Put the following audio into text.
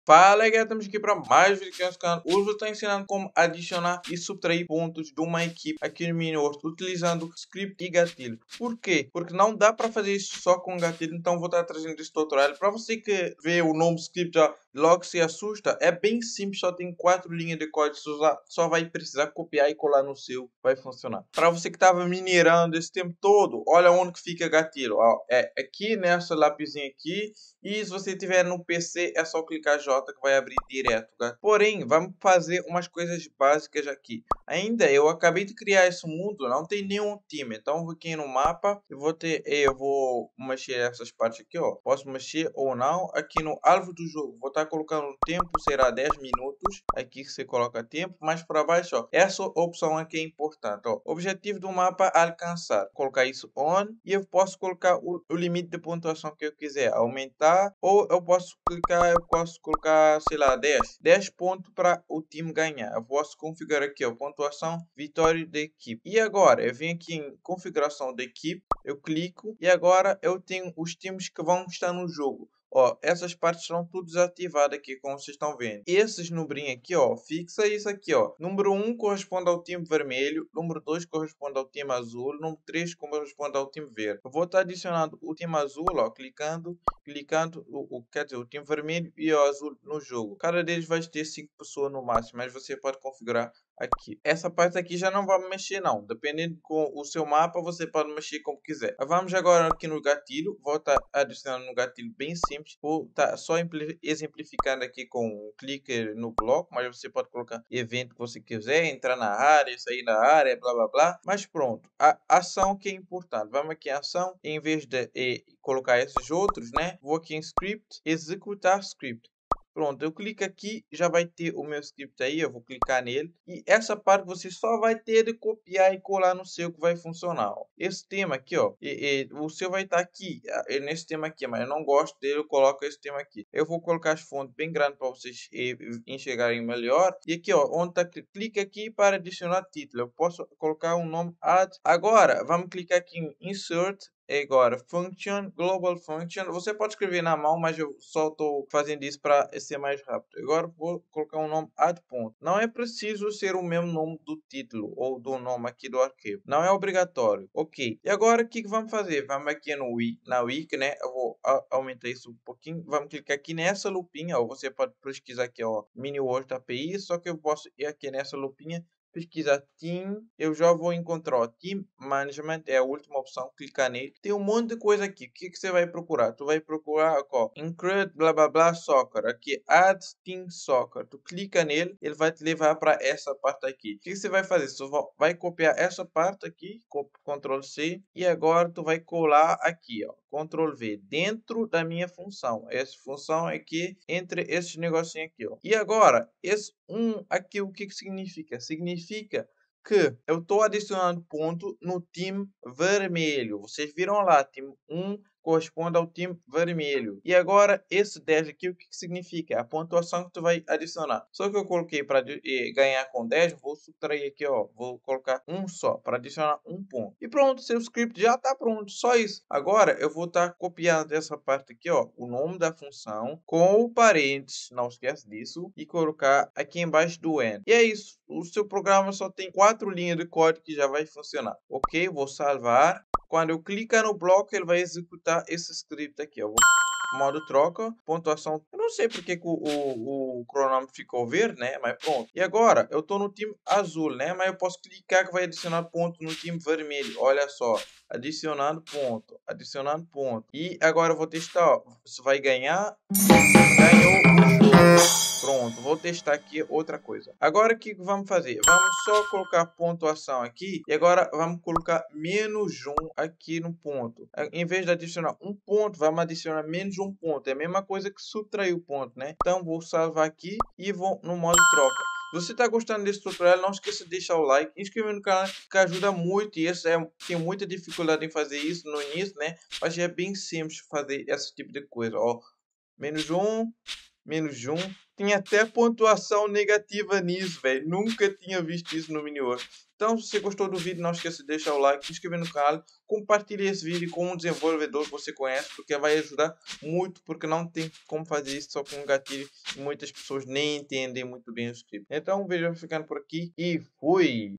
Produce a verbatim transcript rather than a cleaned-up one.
Fala aí, galera, estamos aqui para mais vídeo aqui no nosso canal. Hoje vou estar ensinando como adicionar e subtrair pontos de uma equipe aqui no Miniwars utilizando script e gatilho. Por quê? Porque não dá para fazer isso só com gatilho, então vou estar trazendo esse tutorial. Para você que vê o nome script já logo se assusta, é bem simples, só tem quatro linhas de código, só, só vai precisar copiar e colar no seu, vai funcionar. Para você que estava minerando esse tempo todo, olha onde que fica gatilho. Ó, é aqui nessa lapisinha aqui. E se você tiver no P C, é só clicar J que vai abrir direto, tá? Porém, vamos fazer umas coisas básicas aqui. Ainda eu acabei de criar esse mundo, não tem nenhum time. Então, vou aqui no mapa e vou ter, eu vou mexer essas partes aqui, ó. Posso mexer ou não. Aqui no alvo do jogo, vou estar colocando o tempo, será dez minutos. Aqui você coloca tempo, mais para baixo, ó. Essa opção aqui é importante, ó. Objetivo do mapa, alcançar. Vou colocar isso on e eu posso colocar o, o limite de pontuação que eu quiser, aumentar. Ou eu posso clicar, eu posso colocar, sei lá, dez. dez pontos para o time ganhar. Eu posso configurar aqui, ó, pontuação, vitória da equipe. E agora, eu venho aqui em configuração da equipe, eu clico e agora eu tenho os times que vão estar no jogo. Ó, essas partes estão tudo desativadas aqui, como vocês estão vendo. Esses numerinhos aqui, ó, fixa isso aqui, ó. Número um corresponde ao time vermelho, número dois corresponde ao time azul, número três corresponde ao time verde. Eu vou estar adicionando o time azul, ó, clicando, clicando, o, o, quer dizer, o time vermelho e o azul no jogo. Cada deles vai ter cinco pessoas no máximo, mas você pode configurar aqui. Essa parte aqui já não vai mexer não, dependendo com o seu mapa você pode mexer como quiser. Vamos agora aqui no gatilho, vou estar adicionando um gatilho bem simples, vou estar só exemplificando aqui com um clique no bloco, mas você pode colocar evento que você quiser, entrar na área, sair da área, blá blá blá, mas pronto, a ação que é importante, vamos aqui em ação, em vez de e, colocar esses outros, né, vou aqui em script, executar script. Pronto, eu clico aqui, já vai ter o meu script aí, eu vou clicar nele. E essa parte você só vai ter de copiar e colar no seu que vai funcionar. Ó. Esse tema aqui, ó, e, e, o seu vai estar aqui, é, nesse tema aqui, mas eu não gosto dele, eu coloco esse tema aqui. Eu vou colocar as fontes bem grandes para vocês e, enxergarem melhor. E aqui, ó, onde tá, clica aqui para adicionar título. Eu posso colocar um nome add. Agora, vamos clicar aqui em insert. Agora, function, global function, você pode escrever na mão, mas eu só estou fazendo isso para ser mais rápido. Agora vou colocar um nome add ponto. Não é preciso ser o mesmo nome do título ou do nome aqui do arquivo. Não é obrigatório. Ok. E agora o que, que vamos fazer? Vamos aqui no wiki, na wiki, né? Eu vou aumentar isso um pouquinho. Vamos clicar aqui nessa lupinha, ó. Você pode pesquisar aqui, ó, Miniwars A P I, só que eu posso ir aqui nessa lupinha, pesquisar Team, eu já vou encontrar ó, Team Management, é a última opção, clicar nele. Tem um monte de coisa aqui. O que, que você vai procurar? Tu vai procurar, ó, Include, blá blá blá, Soccer. Aqui, Add Team Soccer. Tu clica nele, ele vai te levar para essa parte aqui. O que, que você vai fazer? Você vai copiar essa parte aqui, control C, e agora tu vai colar aqui, ó, control V, dentro da minha função. Essa função aqui, entre esses negocinhos aqui, ó. E agora, esse um aqui, o que, que significa? Significa que eu estou adicionando ponto no time vermelho. Vocês viram lá, time um corresponde ao time vermelho. E agora, esse dez aqui, o que, que significa? A pontuação que tu vai adicionar. Só que eu coloquei para ganhar com dez, vou subtrair aqui, ó. Vou colocar um só, para adicionar um ponto. E pronto, seu script já está pronto, só isso. Agora, eu vou estar tá copiando essa parte aqui, ó, o nome da função, com o parênteses, não esquece disso, e colocar aqui embaixo do end. E é isso. O seu programa só tem quatro linhas de código que já vai funcionar. Ok, vou salvar. Quando eu clicar no bloco, ele vai executar esse script aqui. Eu vou modo troca, pontuação. Eu não sei porque que o, o, o cronômetro ficou verde, né? Mas pronto. E agora, eu estou no time azul, né? Mas eu posso clicar que vai adicionar ponto no time vermelho. Olha só. Adicionando ponto. Adicionando ponto. E agora eu vou testar. Ó. Você vai ganhar. Ganhou o jogo. Pronto, vou testar aqui outra coisa. Agora o que vamos fazer? Vamos só colocar pontuação aqui. E agora vamos colocar menos um aqui no ponto. Em vez de adicionar um ponto, vamos adicionar menos um ponto. É a mesma coisa que subtrair o ponto, né? Então vou salvar aqui e vou no modo troca. Se você está gostando desse tutorial, não esqueça de deixar o like, inscrever no canal, que ajuda muito. E esse é, tem muita dificuldade em fazer isso no início, né? Mas é bem simples fazer esse tipo de coisa. Ó, menos um, menos um. Tinha até pontuação negativa nisso, velho. Nunca tinha visto isso no Miniwars. Então, se você gostou do vídeo, não esqueça de deixar o like, se inscrever no canal, compartilhe esse vídeo com um desenvolvedor que você conhece, porque vai ajudar muito, porque não tem como fazer isso só com um gatilho e muitas pessoas nem entendem muito bem o script. Então, o vídeo vai ficando por aqui e fui!